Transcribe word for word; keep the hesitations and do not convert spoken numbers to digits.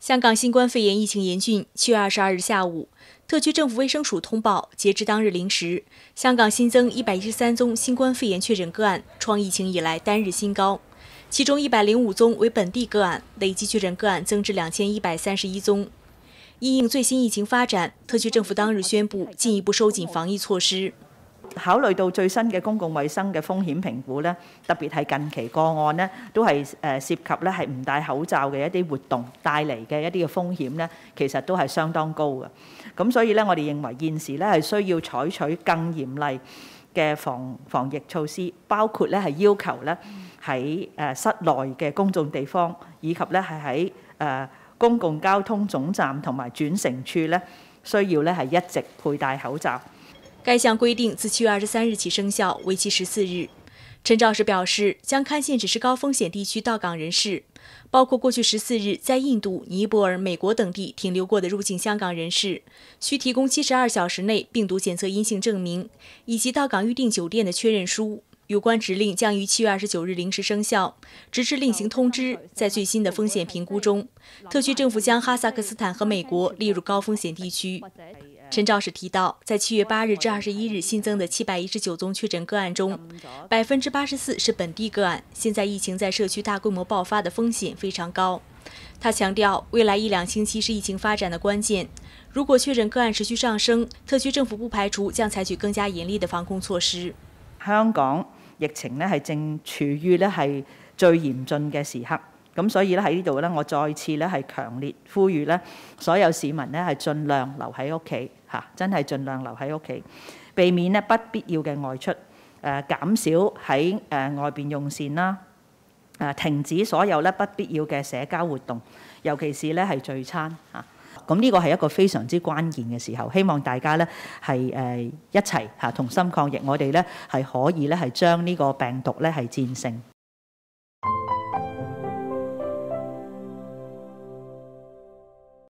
香港新冠肺炎疫情严峻，七月二十二日下午，特区政府卫生署通报，截至当日零时，香港新增一百一十三宗新冠肺炎确诊个案，创疫情以来单日新高。其中一百零五宗为本地个案，累计确诊个案增至两千一百三十一宗。因应最新疫情发展，特区政府当日宣布进一步收緊防疫措施。 考慮到最新嘅公共衛生嘅風險評估咧，特別係近期個案咧，都係誒涉及咧係唔戴口罩嘅一啲活動帶嚟嘅一啲嘅風險咧，其實都係相當高嘅。咁所以咧，我哋認為現時咧係需要採取更嚴厲嘅防防疫措施，包括咧係要求咧喺誒室內嘅公眾地方，以及咧係喺誒公共交通總站同埋轉乘處咧，需要咧係一直佩戴口罩。 該項規定自七月二十三日起生效，為期十四日。陳肇始表示，將看限只是高風險地區到港人士，包括過去十四日在印度、尼泊爾、美國等地停留過的入境香港人士，需提供七十二小時內病毒檢測陰性證明，以及到港預訂酒店的確認書。有關指令將於七月二十九日零時生效，直至另行通知。在最新的風險評估中，特區政府將哈薩克斯坦和美國列入高風險地區。陳肇始提到，在七月八日至二十一日新增的七百一十九宗確診個案中，百分之八十四是本地個案。現在疫情在社區大規模爆發的風險非常高。他強調，未來一兩星期是疫情發展的關鍵。如果確診個案持續上升，特區政府不排除將採取更加嚴厲的防控措施。 香港疫情咧係正處於咧係最嚴峻嘅時刻。咁所以咧喺呢度咧，我再次咧係強烈呼籲咧，所有市民咧係盡量留喺屋企嚇，真係盡量留喺屋企，避免咧不必要嘅外出，誒、呃、減少喺誒、呃、外邊用膳啦，誒、呃、停止所有咧不必要嘅社交活動，尤其是咧係聚餐嚇。咁呢個係一個非常之關鍵嘅時候，希望大家咧係誒一齊嚇同心抗疫，我哋咧係可以咧係將呢個病毒咧係戰勝。